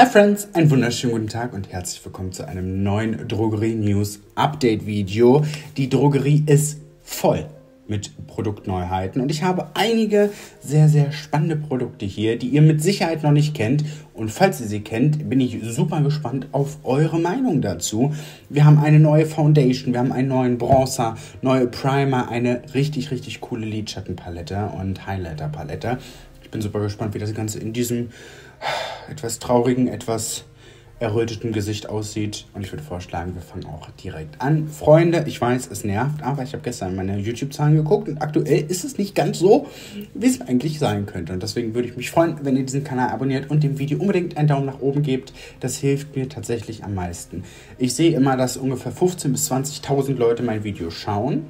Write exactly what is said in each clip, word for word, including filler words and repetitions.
Hi Friends, einen wunderschönen guten Tag und herzlich willkommen zu einem neuen Drogerie-News-Update-Video. Die Drogerie ist voll mit Produktneuheiten und ich habe einige sehr, sehr spannende Produkte hier, die ihr mit Sicherheit noch nicht kennt. Und falls ihr sie kennt, bin ich super gespannt auf eure Meinung dazu. Wir haben eine neue Foundation, wir haben einen neuen Bronzer, neue Primer, eine richtig, richtig coole Lidschattenpalette und Highlighter-Palette. Ich bin super gespannt, wie das Ganze in diesem etwas traurigen, etwas erröteten Gesicht aussieht. Und ich würde vorschlagen, wir fangen auch direkt an. Freunde, ich weiß, es nervt, aber ich habe gestern meine YouTube-Zahlen geguckt und aktuell ist es nicht ganz so, wie es eigentlich sein könnte. Und deswegen würde ich mich freuen, wenn ihr diesen Kanal abonniert und dem Video unbedingt einen Daumen nach oben gebt. Das hilft mir tatsächlich am meisten. Ich sehe immer, dass ungefähr fünfzehntausend bis zwanzigtausend Leute mein Video schauen,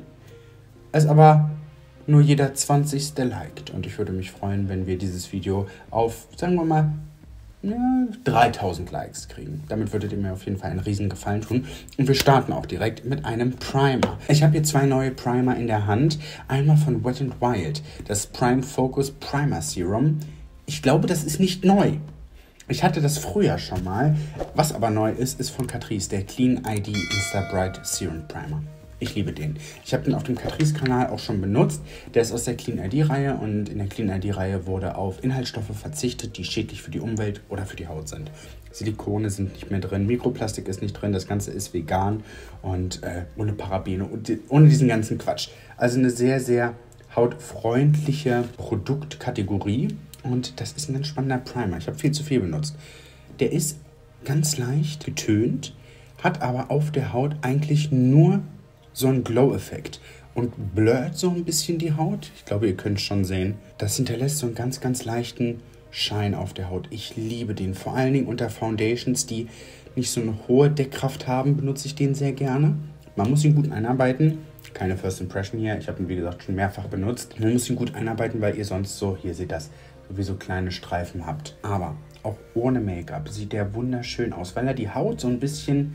es aber nur jeder zwanzigste liked. Und ich würde mich freuen, wenn wir dieses Video auf, sagen wir mal, ja, dreitausend Likes kriegen. Damit würdet ihr mir auf jeden Fall einen riesen Gefallen tun. Und wir starten auch direkt mit einem Primer. Ich habe hier zwei neue Primer in der Hand. Einmal von Wet n Wild, das Prime Focus Primer Serum. Ich glaube, das ist nicht neu. Ich hatte das früher schon mal. Was aber neu ist, ist von Catrice, der Clean I D Insta Bright Serum Primer. Ich liebe den. Ich habe den auf dem Catrice-Kanal auch schon benutzt. Der ist aus der Clean I D-Reihe und in der Clean I D-Reihe wurde auf Inhaltsstoffe verzichtet, die schädlich für die Umwelt oder für die Haut sind. Silikone sind nicht mehr drin, Mikroplastik ist nicht drin, das Ganze ist vegan und äh, ohne Parabene und die, ohne diesen ganzen Quatsch. Also eine sehr, sehr hautfreundliche Produktkategorie und das ist ein ganz spannender Primer. Ich habe viel zu viel benutzt. Der ist ganz leicht getönt, hat aber auf der Haut eigentlich nur so ein Glow-Effekt und blurrt so ein bisschen die Haut. Ich glaube, ihr könnt es schon sehen. Das hinterlässt so einen ganz, ganz leichten Schein auf der Haut. Ich liebe den. Vor allen Dingen unter Foundations, die nicht so eine hohe Deckkraft haben, benutze ich den sehr gerne. Man muss ihn gut einarbeiten. Keine First Impression hier. Ich habe ihn, wie gesagt, schon mehrfach benutzt. Man muss ihn gut einarbeiten, weil ihr sonst so, hier seht das, sowieso kleine Streifen habt. Aber auch ohne Make-up sieht der wunderschön aus, weil er die Haut so ein bisschen,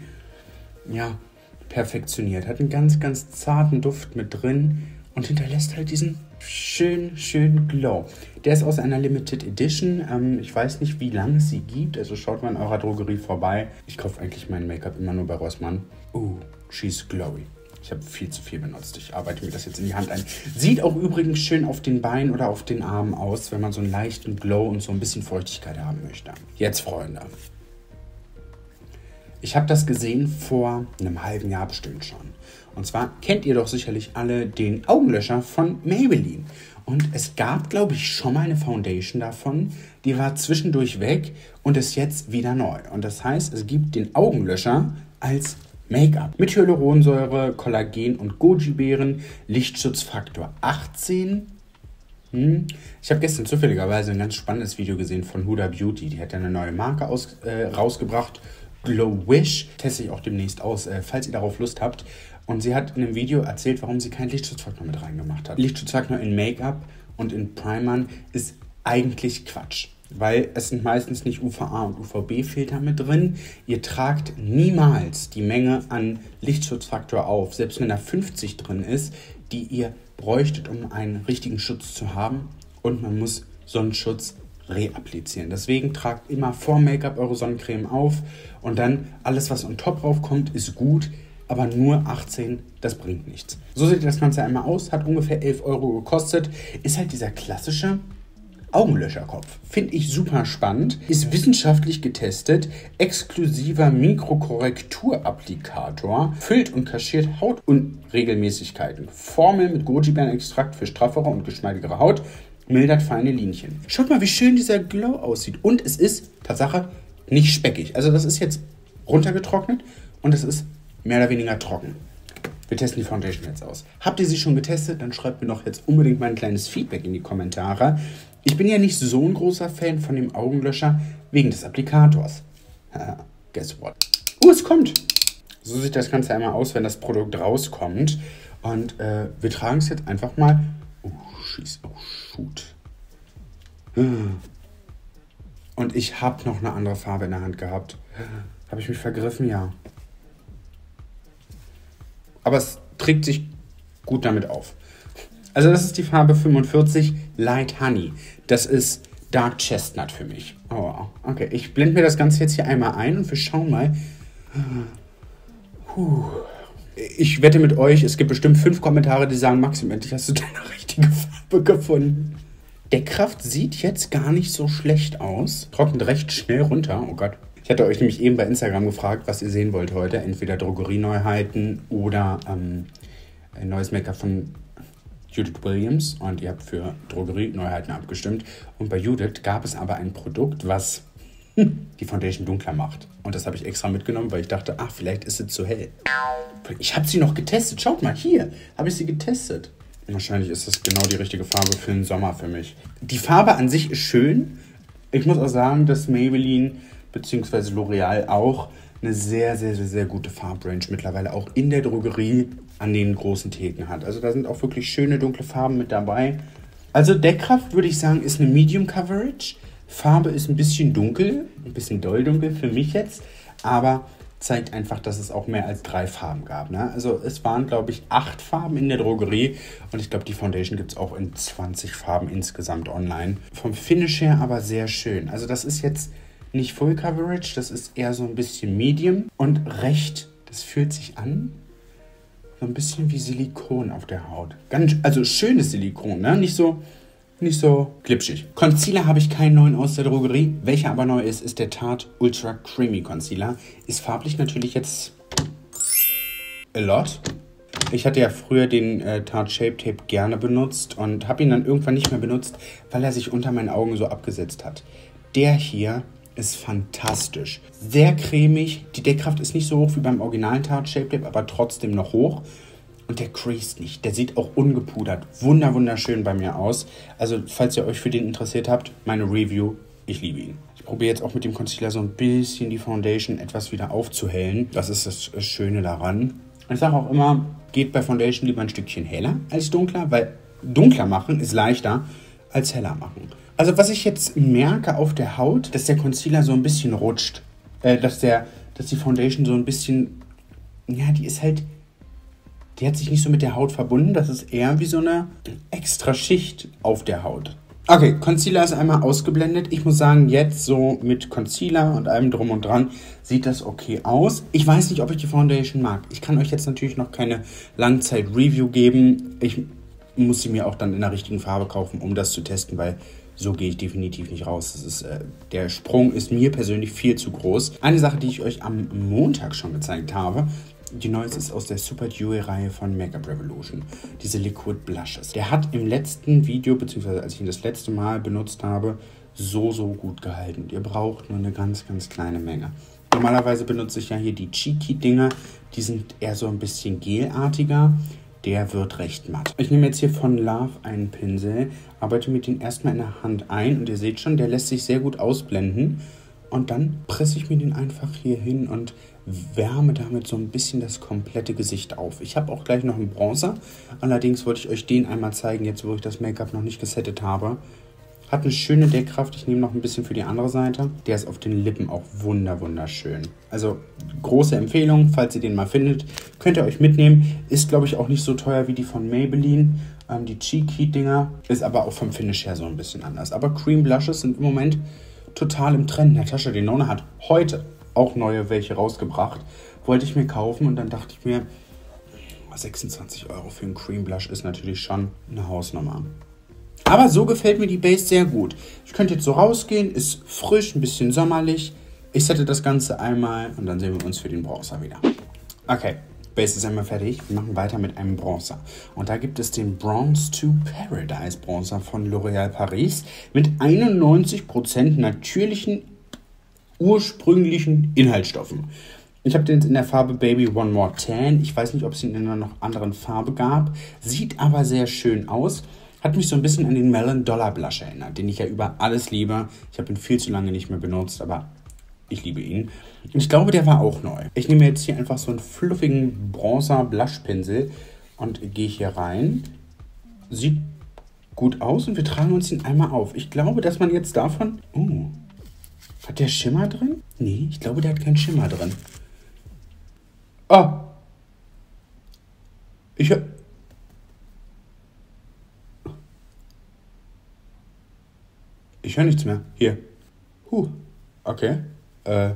ja, perfektioniert. Hat einen ganz, ganz zarten Duft mit drin und hinterlässt halt diesen schönen, schönen Glow. Der ist aus einer Limited Edition. Ähm, ich weiß nicht, wie lange es sie gibt. Also schaut mal in eurer Drogerie vorbei. Ich kaufe eigentlich mein Make-up immer nur bei Rossmann. Uh, she's glowy. Ich habe viel zu viel benutzt. Ich arbeite mir das jetzt in die Hand ein. Sieht auch übrigens schön auf den Beinen oder auf den Armen aus, wenn man so einen leichten Glow und so ein bisschen Feuchtigkeit haben möchte. Jetzt, Freunde. Ich habe das gesehen vor einem halben Jahr bestimmt schon. Und zwar kennt ihr doch sicherlich alle den Augenlöscher von Maybelline. Und es gab, glaube ich, schon mal eine Foundation davon. Die war zwischendurch weg und ist jetzt wieder neu. Und das heißt, es gibt den Augenlöscher als Make-up. Mit Hyaluronsäure, Kollagen und Goji-Beeren, Lichtschutzfaktor achtzehn. Hm. Ich habe gestern zufälligerweise ein ganz spannendes Video gesehen von Huda Beauty. Die hat ja eine neue Marke aus, äh, rausgebracht. Glow Wish, teste ich auch demnächst aus, äh, falls ihr darauf Lust habt. Und sie hat in einem Video erzählt, warum sie keinen Lichtschutzfaktor mit reingemacht hat. Lichtschutzfaktor in Make-up und in Primern ist eigentlich Quatsch, weil es sind meistens nicht U V A und U V B-Filter mit drin. Ihr tragt niemals die Menge an Lichtschutzfaktor auf, selbst wenn da fünfzig drin ist, die ihr bräuchtet, um einen richtigen Schutz zu haben. Und man muss Sonnenschutz reapplizieren. Deswegen tragt immer vor Make-up eure Sonnencreme auf und dann alles, was on top raufkommt, ist gut, aber nur achtzehn, das bringt nichts. So sieht das Ganze einmal aus, hat ungefähr elf Euro gekostet, ist halt dieser klassische Augenlöscherkopf. Finde ich super spannend, ist wissenschaftlich getestet, exklusiver Mikrokorrekturapplikator, füllt und kaschiert Hautunregelmäßigkeiten, Formel mit Goji-Beerenextrakt für straffere und geschmeidigere Haut, mildert feine Linien. Schaut mal, wie schön dieser Glow aussieht. Und es ist, Tatsache, nicht speckig. Also das ist jetzt runtergetrocknet und es ist mehr oder weniger trocken. Wir testen die Foundation jetzt aus. Habt ihr sie schon getestet? Dann schreibt mir doch jetzt unbedingt mal ein kleines Feedback in die Kommentare. Ich bin ja nicht so ein großer Fan von dem Augenlöscher wegen des Applikators. Guess what? Oh, es kommt! So sieht das Ganze einmal aus, wenn das Produkt rauskommt. Und äh, wir tragen es jetzt einfach mal. Oh, schieß, oh, shoot. Und ich habe noch eine andere Farbe in der Hand gehabt. Habe ich mich vergriffen? Ja. Aber es trägt sich gut damit auf. Also das ist die Farbe fünfundvierzig Light Honey. Das ist Dark Chestnut für mich. Oh, wow. Okay, ich blende mir das Ganze jetzt hier einmal ein und wir schauen mal. Puh. Ich wette mit euch, es gibt bestimmt fünf Kommentare, die sagen, Maxim, endlich hast du deine richtige Farbe gefunden. Der Kraft sieht jetzt gar nicht so schlecht aus. Trocknet recht schnell runter. Oh Gott. Ich hatte euch nämlich eben bei Instagram gefragt, was ihr sehen wollt heute. Entweder Drogerieneuheiten oder ähm, ein neues Make-up von Judith Williams. Und ihr habt für Drogerieneuheiten abgestimmt. Und bei Judith gab es aber ein Produkt, was die Foundation dunkler macht. Und das habe ich extra mitgenommen, weil ich dachte, ach, vielleicht ist sie zu hell. Ich habe sie noch getestet. Schaut mal, hier habe ich sie getestet. Wahrscheinlich ist das genau die richtige Farbe für den Sommer für mich. Die Farbe an sich ist schön. Ich muss auch sagen, dass Maybelline bzw. L'Oreal auch eine sehr, sehr, sehr, sehr gute Farbrange mittlerweile auch in der Drogerie an den großen Theken hat. Also da sind auch wirklich schöne dunkle Farben mit dabei. Also Deckkraft würde ich sagen, ist eine Medium Coverage. Farbe ist ein bisschen dunkel, ein bisschen doll dunkel für mich jetzt, aber zeigt einfach, dass es auch mehr als drei Farben gab. Ne? Also es waren, glaube ich, acht Farben in der Drogerie und ich glaube, die Foundation gibt es auch in zwanzig Farben insgesamt online. Vom Finish her aber sehr schön. Also das ist jetzt nicht Full Coverage, das ist eher so ein bisschen Medium und recht, das fühlt sich an, so ein bisschen wie Silikon auf der Haut. Ganz, also schönes Silikon, ne? Nicht so... Nicht so glitschig. Concealer habe ich keinen neuen aus der Drogerie. Welcher aber neu ist, ist der Tarte Ultra Creamy Concealer. Ist farblich natürlich jetzt a lot. Ich hatte ja früher den äh, Tarte Shape Tape gerne benutzt und habe ihn dann irgendwann nicht mehr benutzt, weil er sich unter meinen Augen so abgesetzt hat. Der hier ist fantastisch. Sehr cremig. Die Deckkraft ist nicht so hoch wie beim originalen Tarte Shape Tape, aber trotzdem noch hoch. Und der creased nicht. Der sieht auch ungepudert wunder wunderschön bei mir aus. Also, falls ihr euch für den interessiert habt, meine Review, ich liebe ihn. Ich probiere jetzt auch mit dem Concealer so ein bisschen die Foundation etwas wieder aufzuhellen. Das ist das Schöne daran. Ich sage auch immer, geht bei Foundation lieber ein Stückchen heller als dunkler, weil dunkler machen ist leichter als heller machen. Also, was ich jetzt merke auf der Haut, dass der Concealer so ein bisschen rutscht. Äh, dass, der, dass die Foundation so ein bisschen, ja, die ist halt... Die hat sich nicht so mit der Haut verbunden. Das ist eher wie so eine extra Schicht auf der Haut. Okay, Concealer ist einmal ausgeblendet. Ich muss sagen, jetzt so mit Concealer und allem drum und dran sieht das okay aus. Ich weiß nicht, ob ich die Foundation mag. Ich kann euch jetzt natürlich noch keine Langzeit-Review geben. Ich muss sie mir auch dann in der richtigen Farbe kaufen, um das zu testen, weil so gehe ich definitiv nicht raus. Das ist, äh, der Sprung ist mir persönlich viel zu groß. Eine Sache, die ich euch am Montag schon gezeigt habe, die neueste ist aus der Super Dewy-Reihe von Makeup Revolution. Diese Liquid Blushes. Der hat im letzten Video, beziehungsweise als ich ihn das letzte Mal benutzt habe, so, so gut gehalten. Und ihr braucht nur eine ganz, ganz kleine Menge. Normalerweise benutze ich ja hier die Cheeky-Dinger. Die sind eher so ein bisschen gelartiger. Der wird recht matt. Ich nehme jetzt hier von Love einen Pinsel, arbeite mit den erstmal in der Hand ein. Und ihr seht schon, der lässt sich sehr gut ausblenden. Und dann presse ich mir den einfach hier hin und wärme damit so ein bisschen das komplette Gesicht auf. Ich habe auch gleich noch einen Bronzer. Allerdings wollte ich euch den einmal zeigen, jetzt wo ich das Make-up noch nicht gesettet habe. Hat eine schöne Deckkraft. Ich nehme noch ein bisschen für die andere Seite. Der ist auf den Lippen auch wunder wunderschön. Also große Empfehlung, falls ihr den mal findet. Könnt ihr euch mitnehmen. Ist, glaube ich, auch nicht so teuer wie die von Maybelline. Ähm, die Cheeky-Dinger. Ist aber auch vom Finish her so ein bisschen anders. Aber Cream Blushes sind im Moment total im Trend. Natasha Denona hat heute auch neue welche rausgebracht. Wollte ich mir kaufen und dann dachte ich mir, sechsundzwanzig Euro für einen Cream Blush ist natürlich schon eine Hausnummer. Aber so gefällt mir die Base sehr gut. Ich könnte jetzt so rausgehen, ist frisch, ein bisschen sommerlich. Ich sette das Ganze einmal und dann sehen wir uns für den Bronzer wieder. Okay, Base ist einmal fertig. Wir machen weiter mit einem Bronzer. Und da gibt es den Bronze to Paradise Bronzer von L'Oréal Paris mit einundneunzig Prozent natürlichen, ursprünglichen Inhaltsstoffen. Ich habe den in der Farbe Baby One More Tan. Ich weiß nicht, ob es ihn in einer noch anderen Farbe gab. Sieht aber sehr schön aus. Hat mich so ein bisschen an den Melon Dollar Blush erinnert, den ich ja über alles liebe. Ich habe ihn viel zu lange nicht mehr benutzt, aber ich liebe ihn. Und ich glaube, der war auch neu. Ich nehme jetzt hier einfach so einen fluffigen Bronzer Blushpinsel und gehe hier rein. Sieht gut aus und wir tragen uns ihn einmal auf. Ich glaube, dass man jetzt davon... Oh, hat der Schimmer drin? Nee, ich glaube, der hat keinen Schimmer drin. Oh! Ich hab... Ich Ich höre nichts mehr. Hier. Huh. Okay. Äh.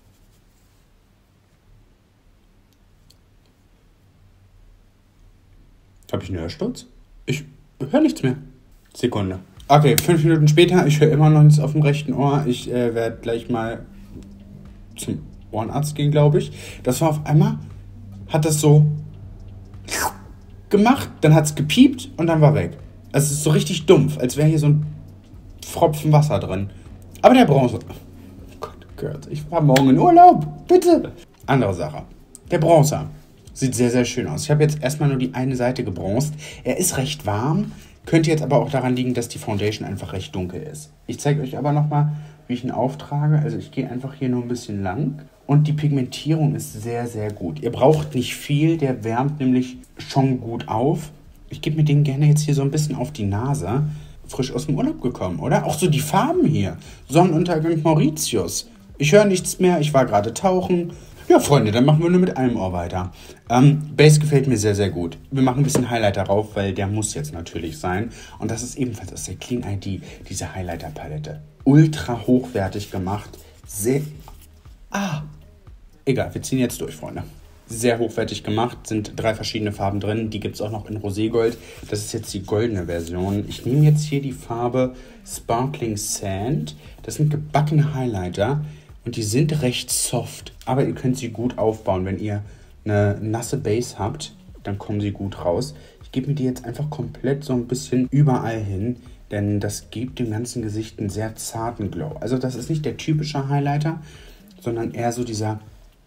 Habe ich einen Hörsturz? Ich höre nichts mehr. Sekunde. Okay, fünf Minuten später. Ich höre immer noch nichts auf dem rechten Ohr. Ich äh, werde gleich mal zum Ohrenarzt gehen, glaube ich. Das war auf einmal, hat das so gemacht, dann hat es gepiept und dann war weg. Also es ist so richtig dumpf, als wäre hier so ein Pfropfen Wasser drin. Aber der Bronzer... Oh Gott, Gott, ich fahre morgen in Urlaub. Bitte. Andere Sache. Der Bronzer sieht sehr, sehr schön aus. Ich habe jetzt erstmal nur die eine Seite gebronzt. Er ist recht warm, könnte jetzt aber auch daran liegen, dass die Foundation einfach recht dunkel ist. Ich zeige euch aber nochmal, wie ich ihn auftrage. Also ich gehe einfach hier nur ein bisschen lang. Und die Pigmentierung ist sehr, sehr gut. Ihr braucht nicht viel, der wärmt nämlich schon gut auf. Ich gebe mir den gerne jetzt hier so ein bisschen auf die Nase. Frisch aus dem Urlaub gekommen, oder? Auch so die Farben hier. Sonnenuntergang Mauritius. Ich höre nichts mehr, ich war gerade tauchen. Ja, Freunde, dann machen wir nur mit einem Ohr weiter. Ähm, Base gefällt mir sehr, sehr gut. Wir machen ein bisschen Highlighter drauf, weil der muss jetzt natürlich sein. Und das ist ebenfalls aus der Clean I D, diese Highlighter-Palette. Ultra hochwertig gemacht. Sehr... Ah! Egal, wir ziehen jetzt durch, Freunde. Sehr hochwertig gemacht, sind drei verschiedene Farben drin. Die gibt es auch noch in Roségold. Das ist jetzt die goldene Version. Ich nehme jetzt hier die Farbe Sparkling Sand. Das sind gebackene Highlighter und die sind recht soft. Aber ihr könnt sie gut aufbauen. Wenn ihr eine nasse Base habt, dann kommen sie gut raus. Ich gebe mir die jetzt einfach komplett so ein bisschen überall hin, denn das gibt dem ganzen Gesicht einen sehr zarten Glow. Also das ist nicht der typische Highlighter, sondern eher so dieser...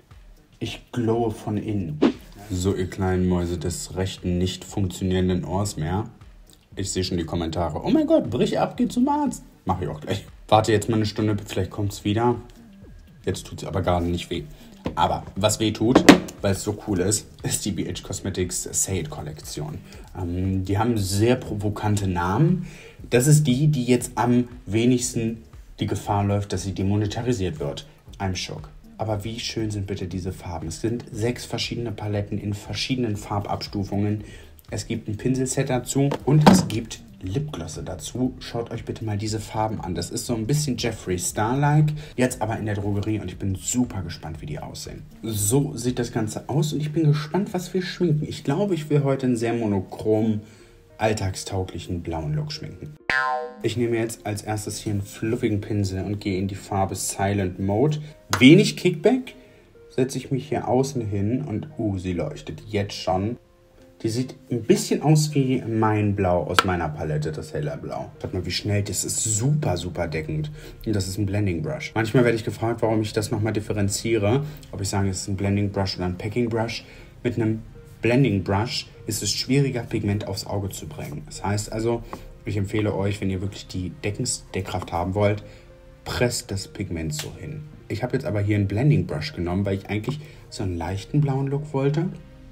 Ich glowe von innen. So, ihr kleinen Mäuse des rechten, nicht funktionierenden Ohrs mehr. Ich sehe schon die Kommentare. Oh mein Gott, brich ab, geh zum Arzt. Mache ich auch gleich. Warte jetzt mal eine Stunde, vielleicht kommt es wieder. Jetzt tut es aber gerade nicht weh. Aber was weh tut, weil es so cool ist, ist die B H Cosmetics Say It Kollektion. Ähm, die haben sehr provokante Namen. Das ist die, die jetzt am wenigsten die Gefahr läuft, dass sie demonetarisiert wird. I'm shook. Aber wie schön sind bitte diese Farben. Es sind sechs verschiedene Paletten in verschiedenen Farbabstufungen. Es gibt ein Pinselset dazu und es gibt Lipglosse dazu. Schaut euch bitte mal diese Farben an. Das ist so ein bisschen Jeffree Star-like, jetzt aber in der Drogerie und ich bin super gespannt, wie die aussehen. So sieht das Ganze aus und ich bin gespannt, was wir schminken. Ich glaube, ich will heute einen sehr monochrom, alltagstauglichen blauen Look schminken. Ich nehme jetzt als erstes hier einen fluffigen Pinsel und gehe in die Farbe Silent Mode. Wenig Kickback, setze ich mich hier außen hin und uh, sie leuchtet jetzt schon. Die sieht ein bisschen aus wie mein Blau aus meiner Palette, das helle Blau. Schaut mal, wie schnell, das ist super, super deckend. Und das ist ein Blending Brush. Manchmal werde ich gefragt, warum ich das nochmal differenziere. Ob ich sage, es ist ein Blending Brush oder ein Packing Brush. Mit einem Blending Brush ist es schwieriger, Pigment aufs Auge zu bringen. Das heißt also, ich empfehle euch, wenn ihr wirklich die Deckungsdeckkraft haben wollt, presst das Pigment so hin. Ich habe jetzt aber hier einen Blending Brush genommen, weil ich eigentlich so einen leichten blauen Look wollte.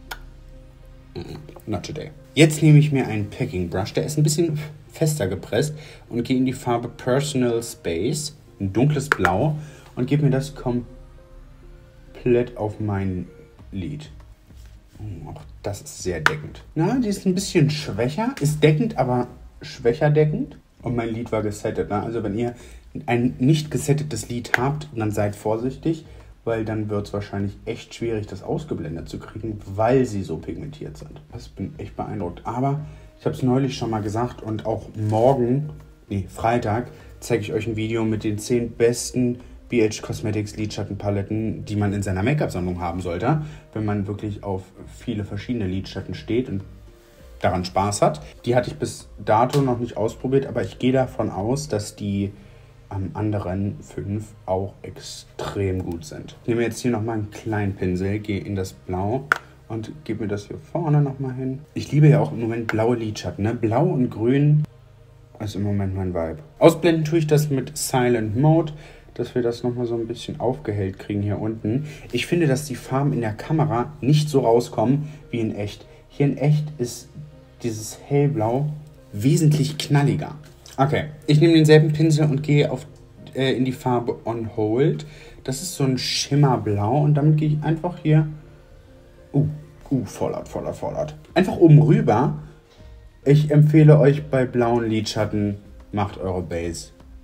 Not today. Jetzt nehme ich mir einen Packing Brush, der ist ein bisschen fester gepresst und gehe in die Farbe Personal Space, ein dunkles Blau und gebe mir das komplett auf mein Lid. Auch das ist sehr deckend. Na, die ist ein bisschen schwächer, ist deckend, aber schwächer deckend. Und mein Lid war gesettet. Ne? Also wenn ihr ein nicht gesettetes Lid habt, dann seid vorsichtig, weil dann wird es wahrscheinlich echt schwierig, das ausgeblendet zu kriegen, weil sie so pigmentiert sind. Das bin echt beeindruckt. Aber ich habe es neulich schon mal gesagt und auch morgen, nee, Freitag, zeige ich euch ein Video mit den zehn besten B H Cosmetics Lidschattenpaletten, die man in seiner Make-up-Sammlung haben sollte, wenn man wirklich auf viele verschiedene Lidschatten steht und daran Spaß hat. Die hatte ich bis dato noch nicht ausprobiert, aber ich gehe davon aus, dass die am anderen fünf auch extrem gut sind. Ich nehme jetzt hier nochmal einen kleinen Pinsel, gehe in das Blau und gebe mir das hier vorne nochmal hin. Ich liebe ja auch im Moment blaue Lidschatten. Ne? Blau und Grün ist im Moment mein Vibe. Ausblenden tue ich das mit Silent Mode, dass wir das nochmal so ein bisschen aufgehellt kriegen hier unten. Ich finde, dass die Farben in der Kamera nicht so rauskommen wie in echt. Hier in echt ist dieses Hellblau wesentlich knalliger. Okay, ich nehme denselben Pinsel und gehe auf, äh, in die Farbe On Hold. Das ist so ein Schimmerblau und damit gehe ich einfach hier... Uh, uh, Fallout, Fallout, Fallout. Einfach oben rüber. Ich empfehle euch bei blauen Lidschatten, macht eure Base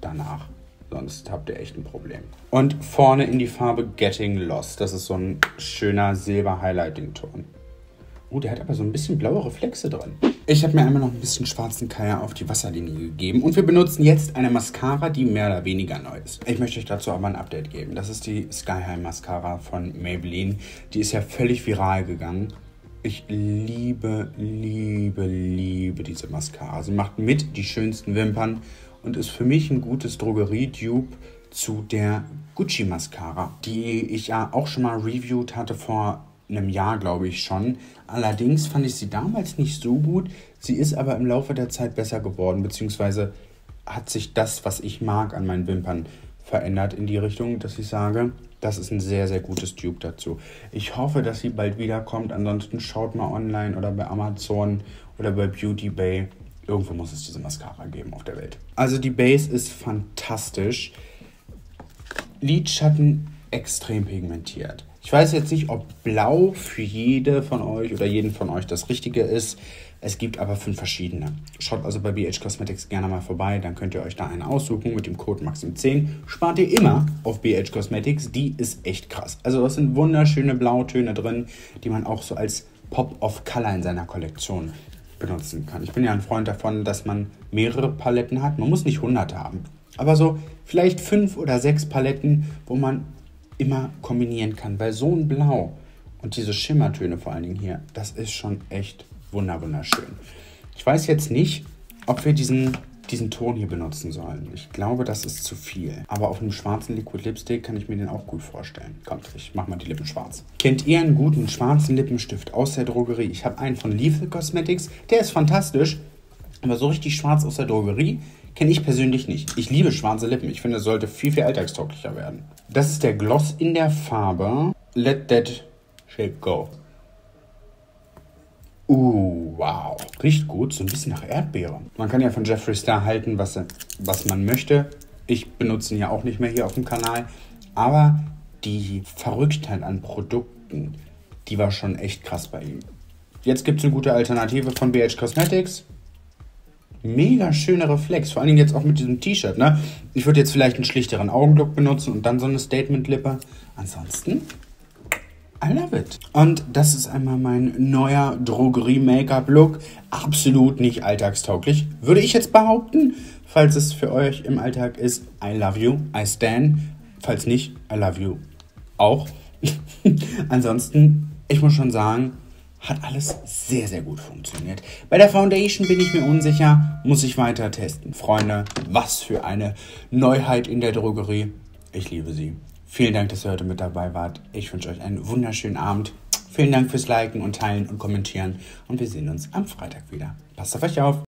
danach. Sonst habt ihr echt ein Problem. Und vorne in die Farbe Getting Lost. Das ist so ein schöner Silber-Highlighting-Ton. Oh, der hat aber so ein bisschen blaue Reflexe drin. Ich habe mir einmal noch ein bisschen schwarzen Kaya auf die Wasserlinie gegeben. Und wir benutzen jetzt eine Mascara, die mehr oder weniger neu ist. Ich möchte euch dazu aber ein Update geben. Das ist die Sky High Mascara von Maybelline. Die ist ja völlig viral gegangen. Ich liebe, liebe, liebe diese Mascara. Sie macht mit die schönsten Wimpern und ist für mich ein gutes Drogerie-Dupe zu der Gucci Mascara, die ich ja auch schon mal reviewed hatte vor einem Jahr, glaube ich schon. Allerdings fand ich sie damals nicht so gut. Sie ist aber im Laufe der Zeit besser geworden, beziehungsweise hat sich das, was ich mag, an meinen Wimpern verändert in die Richtung, dass ich sage, das ist ein sehr, sehr gutes Dupe dazu. Ich hoffe, dass sie bald wiederkommt. Ansonsten schaut mal online oder bei Amazon oder bei Beauty Bay. Irgendwo muss es diese Mascara geben auf der Welt. Also die Base ist fantastisch. Lidschatten extrem pigmentiert. Ich weiß jetzt nicht, ob blau für jede von euch oder jeden von euch das Richtige ist. Es gibt aber fünf verschiedene. Schaut also bei B H Cosmetics gerne mal vorbei, dann könnt ihr euch da einen aussuchen. Mit dem Code Maxim zehn spart ihr immer auf B H Cosmetics. Die ist echt krass. Also das sind wunderschöne Blautöne drin, die man auch so als Pop of Color in seiner Kollektion benutzen kann. Ich bin ja ein Freund davon, dass man mehrere Paletten hat. Man muss nicht hundert haben, aber so vielleicht fünf oder sechs Paletten, wo man immer kombinieren kann, weil so ein Blau und diese Schimmertöne vor allen Dingen hier, das ist schon echt wunderschön. Ich weiß jetzt nicht, ob wir diesen, diesen Ton hier benutzen sollen. Ich glaube, das ist zu viel. Aber auf einem schwarzen Liquid Lipstick kann ich mir den auch gut vorstellen. Kommt, ich mach mal die Lippen schwarz. Kennt ihr einen guten schwarzen Lippenstift aus der Drogerie? Ich habe einen von Lethal Cosmetics, der ist fantastisch, aber so richtig schwarz aus der Drogerie kenne ich persönlich nicht. Ich liebe schwarze Lippen. Ich finde, es sollte viel, viel alltagstauglicher werden. Das ist der Gloss in der Farbe Let That Shape Go. Uh, wow. Riecht gut, so ein bisschen nach Erdbeere. Man kann ja von Jeffree Star halten, was, was man möchte. Ich benutze ihn ja auch nicht mehr hier auf dem Kanal. Aber die Verrücktheit an Produkten, die war schon echt krass bei ihm. Jetzt gibt es eine gute Alternative von B H Cosmetics. Mega schöner Reflex, vor allen Dingen jetzt auch mit diesem T-Shirt, ne? Ich würde jetzt vielleicht einen schlichteren Augenlook benutzen und dann so eine Statement-Lippe. Ansonsten, I love it. Und das ist einmal mein neuer Drogerie-Make-up-Look. Absolut nicht alltagstauglich, würde ich jetzt behaupten. Falls es für euch im Alltag ist, I love you, I stan. Falls nicht, I love you auch. Ansonsten, ich muss schon sagen, hat alles sehr, sehr gut funktioniert. Bei der Foundation bin ich mir unsicher, muss ich weiter testen. Freunde, was für eine Neuheit in der Drogerie. Ich liebe sie. Vielen Dank, dass ihr heute mit dabei wart. Ich wünsche euch einen wunderschönen Abend. Vielen Dank fürs Liken und Teilen und Kommentieren. Und wir sehen uns am Freitag wieder. Passt auf euch auf.